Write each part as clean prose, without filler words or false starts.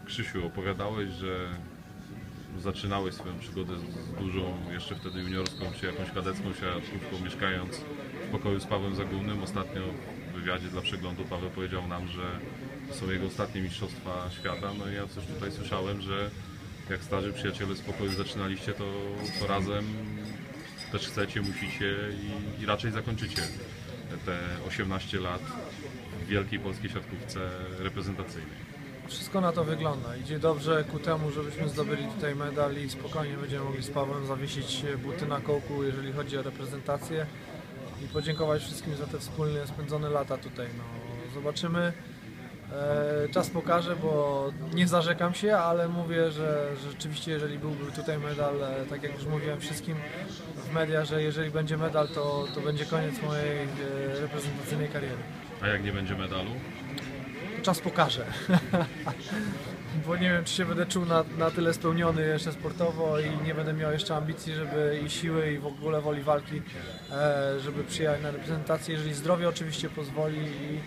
Krzysiu, opowiadałeś, że zaczynałeś swoją przygodę z dużą, jeszcze wtedy juniorską, czy jakąś kadecką siatkówką, mieszkając w pokoju z Pawłem Zagórnym. Ostatnio w wywiadzie dla Przeglądu Paweł powiedział nam, że to są jego ostatnie mistrzostwa świata. No i ja coś tutaj słyszałem, że jak starzy przyjaciele z pokoju zaczynaliście, to razem też chcecie, musicie i raczej zakończycie te 18 lat w wielkiej polskiej siatkówce reprezentacyjnej. Wszystko na to wygląda. Idzie dobrze ku temu, żebyśmy zdobyli tutaj medal i spokojnie będziemy mogli z Pawłem zawiesić buty na kołku, jeżeli chodzi o reprezentację i podziękować wszystkim za te wspólnie spędzone lata tutaj. No, zobaczymy. Czas pokaże, bo nie zarzekam się, ale mówię, że rzeczywiście jeżeli byłby tutaj medal, tak jak już mówiłem wszystkim w mediach, że jeżeli będzie medal, to będzie koniec mojej reprezentacyjnej kariery. A jak nie będzie medalu? Czas pokaże, bo nie wiem, czy się będę czuł na tyle spełniony jeszcze sportowo i nie będę miał jeszcze ambicji, żeby i siły i w ogóle woli walki, żeby przyjechać na reprezentację, jeżeli zdrowie oczywiście pozwoli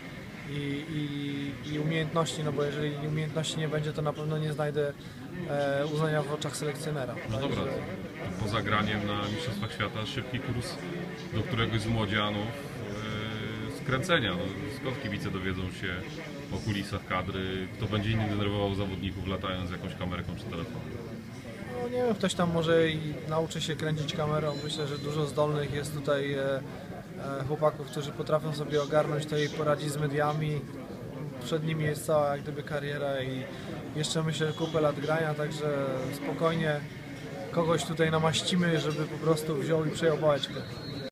i umiejętności, no bo jeżeli umiejętności nie będzie, to na pewno nie znajdę uznania w oczach selekcjonera. No dobra, poza graniem na Mistrzostwach Świata szybki kurs do któregoś z młodzianów skręcenia. No, skąd kibice dowiedzą się o kulisach kadry, kto będzie innym denerwował zawodników latając z jakąś kamerką czy telefonem? No nie wiem, ktoś tam może i nauczy się kręcić kamerą. Myślę, że dużo zdolnych jest tutaj chłopaków, którzy potrafią sobie ogarnąć to i poradzić z mediami. Przed nimi jest cała jak gdyby kariera i jeszcze myślę kupę lat grania, także spokojnie kogoś tutaj namaścimy, żeby po prostu wziął i przejął pałeczkę.